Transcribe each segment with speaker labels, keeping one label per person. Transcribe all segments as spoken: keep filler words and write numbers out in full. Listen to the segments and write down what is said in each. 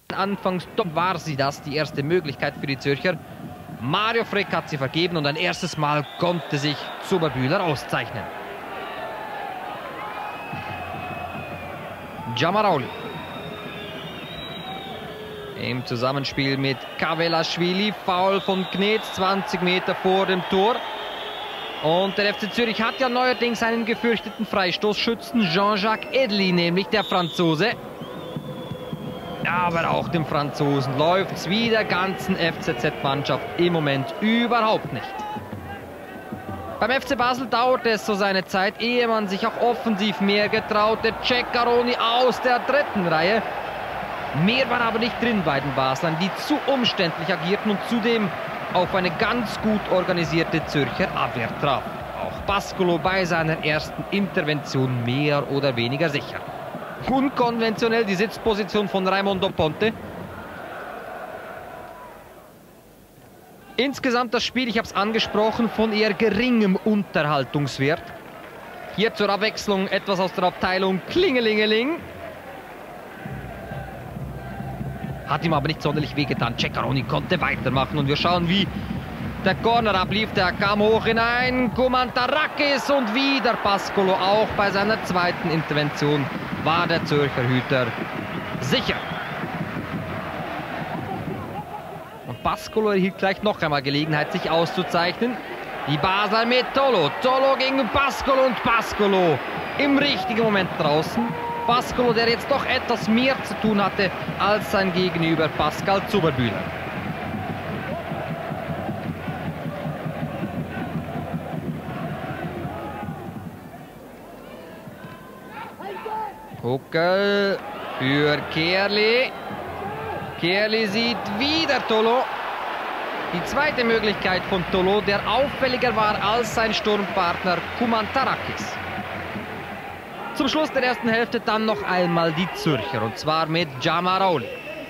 Speaker 1: Anfangs war sie das, die erste Möglichkeit für die Zürcher. Mario Frick hat sie vergeben und ein erstes Mal konnte sich Zuberbühler auszeichnen. Giamarauli. Im Zusammenspiel mit Kavelaschwili, Foul von Knetz, zwanzig Meter vor dem Tor. Und der F C Zürich hat ja neuerdings einen gefürchteten Freistoßschützen, Jean-Jacques Edli, nämlich der Franzose. Aber auch dem Franzosen läuft es wie der ganzen F C Z-Mannschaft im Moment überhaupt nicht. Beim F C Basel dauerte es so seine Zeit, ehe man sich auch offensiv mehr getraute. Ceccaroni aus der dritten Reihe. Mehr war aber nicht drin bei den Baslern, die zu umständlich agierten und zudem auf eine ganz gut organisierte Zürcher Abwehr traf. Auch Pascolo bei seiner ersten Intervention mehr oder weniger sicher. Unkonventionell die Sitzposition von Raimondo Ponte. Insgesamt das Spiel, ich habe es angesprochen, von eher geringem Unterhaltungswert. Hier zur Abwechslung etwas aus der Abteilung Klingelingeling. Hat ihm aber nicht sonderlich wehgetan. Ceccaroni konnte weitermachen und wir schauen, wie der Corner ablief. Der kam hoch hinein. Kumantarakis und wieder Pascolo. Auch bei seiner zweiten Intervention war der Zürcher Hüter sicher. Und Pascolo erhielt gleich noch einmal Gelegenheit, sich auszuzeichnen. Die Basler mit Tolo. Tolo gegen Pascolo und Pascolo im richtigen Moment draußen. Pascolo, der jetzt doch etwas mehr zu tun hatte als sein Gegenüber Pascal Zuberbühler. Huckel für Kerli. Kerli sieht wieder Tolo. Die zweite Möglichkeit von Tolo, der auffälliger war als sein Sturmpartner Kumantarakis. Zum Schluss der ersten Hälfte dann noch einmal die Zürcher, und zwar mit Giamarauli.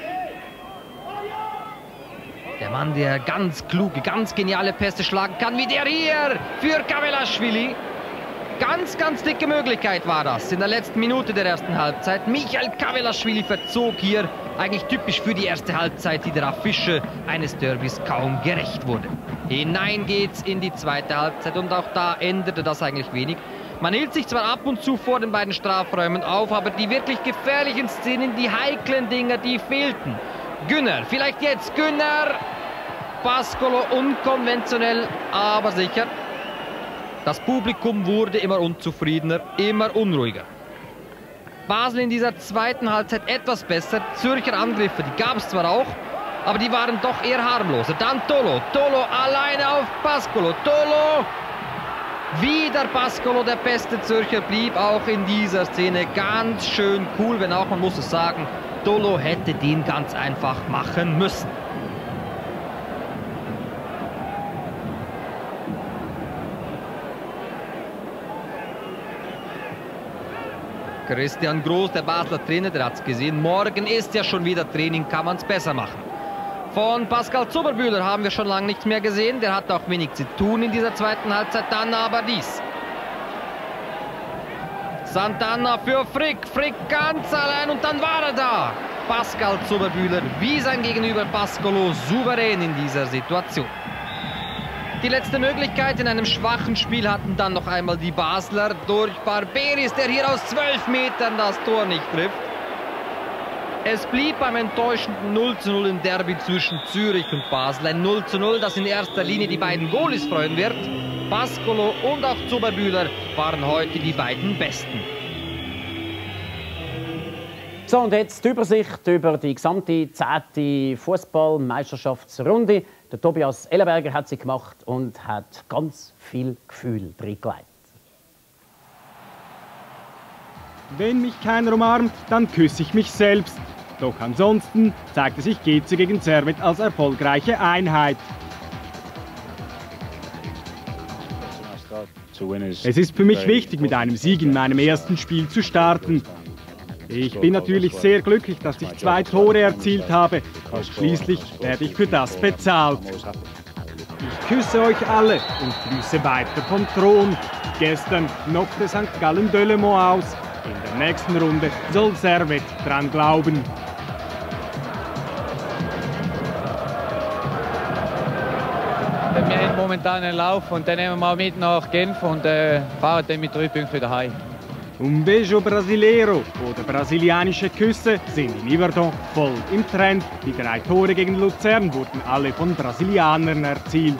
Speaker 1: Der Mann, der ganz kluge, ganz geniale Pässe schlagen kann, wie der hier für Kavelaschwili. Ganz, ganz dicke Möglichkeit war das in der letzten Minute der ersten Halbzeit. Michael Kavelaschwili verzog hier, eigentlich typisch für die erste Halbzeit, die der Affische eines Derbys kaum gerecht wurde. Hinein geht's in die zweite Halbzeit und auch da änderte das eigentlich wenig. Man hielt sich zwar ab und zu vor den beiden Strafräumen auf, aber die wirklich gefährlichen Szenen, die heiklen Dinger, die fehlten. Günner, vielleicht jetzt Günner. Pascolo unkonventionell, aber sicher. Das Publikum wurde immer unzufriedener, immer unruhiger. Basel in dieser zweiten Halbzeit etwas besser. Zürcher Angriffe, die gab es zwar auch, aber die waren doch eher harmloser. Dann Tolo. Tolo alleine auf Pascolo. Tolo. Wieder Pascolo, der beste Zürcher, blieb auch in dieser Szene ganz schön cool, wenn auch, man muss es sagen, Tolo hätte den ganz einfach machen müssen. Christian Groß, der Basler Trainer, der hat es gesehen. Morgen ist ja schon wieder Training, kann man es besser machen. Von Pascal Zuberbühler haben wir schon lange nichts mehr gesehen. Der hat auch wenig zu tun in dieser zweiten Halbzeit. Dann aber dies. Santana für Frick. Frick ganz allein und dann war er da. Pascal Zuberbühler wie sein Gegenüber Pascolo souverän in dieser Situation. Die letzte Möglichkeit in einem schwachen Spiel hatten dann noch einmal die Basler durch Barberis, der hier aus zwölf Metern das Tor nicht trifft. Es blieb beim enttäuschenden null zu null im Derby zwischen Zürich und Basel. Ein null zu null, das in erster Linie die beiden Goalies freuen wird. Pascolo und auch Zuberbühler waren heute die beiden Besten.
Speaker 2: So, und jetzt die Übersicht über die gesamte zehnte Fußballmeisterschaftsrunde. Der Tobias Ellenberger hat sie gemacht und hat ganz viel Gefühl reingelegt.
Speaker 3: Wenn mich keiner umarmt, dann küsse ich mich selbst. Doch ansonsten zeigte sich G C gegen Servet als erfolgreiche Einheit. Es ist für mich wichtig, mit einem Sieg in meinem ersten Spiel zu starten. Ich bin natürlich sehr glücklich, dass ich zwei Tore erzielt habe. Und schließlich werde ich für das bezahlt. Ich küsse euch alle und grüße weiter vom Thron. Gestern knockte Sankt Gallen Delemont aus. In der nächsten Runde soll Servet dran glauben.
Speaker 4: wir haben momentan einen Lauf und dann nehmen wir auch mit nach Genf und äh, fahren dann mit drei Punkten wieder heim.
Speaker 3: Um Beijo Brasileiro oder brasilianische Küsse sind in Yverdon voll im Trend. Die drei Tore gegen Luzern wurden alle von Brasilianern erzielt.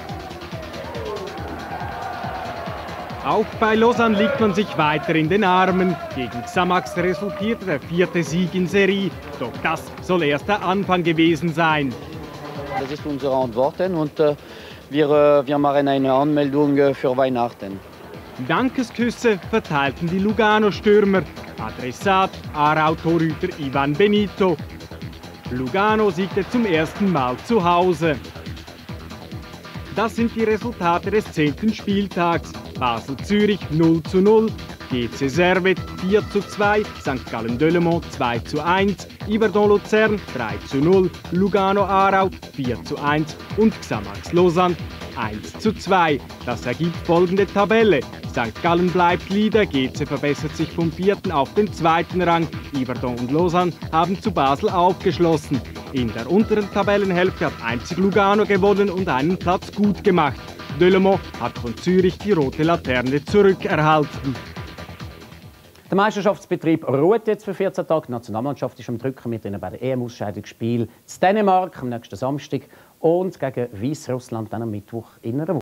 Speaker 3: Auch bei Lausanne liegt man sich weiter in den Armen. Gegen Xamax resultierte der vierte Sieg in Serie. Doch das soll erst der Anfang gewesen sein.
Speaker 5: Das ist unsere Antworten und äh, wir, äh, wir machen eine Anmeldung äh, für Weihnachten.
Speaker 3: Dankesküsse verteilten die Lugano-Stürmer. Adressat Aarau-Torhüter Ivan Benito. Lugano siegte zum ersten Mal zu Hause. Das sind die Resultate des zehnten Spieltags. Basel-Zürich null zu null, G C Servet vier zu zwei, Sankt Gallen-Delemont zwei zu eins, Yverdon-Luzern drei zu null, Lugano-Aarau vier zu eins und Xamax-Lausanne eins zu zwei. Das ergibt folgende Tabelle. Sankt Gallen bleibt Leader, G C verbessert sich vom vierten auf den zweiten Rang. Yverdon und Lausanne haben zu Basel aufgeschlossen. In der unteren Tabellenhälfte hat einzig Lugano gewonnen und einen Platz gut gemacht. Delemont hat von Zürich die rote Laterne zurückerhalten.
Speaker 2: Der Meisterschaftsbetrieb ruht jetzt für vierzehn Tage. Die Nationalmannschaft ist am Drücken mit ihnen bei der E M-Ausscheidungsspiel in Dänemark am nächsten Samstag und gegen Weißrussland dann am Mittwoch in einer Woche.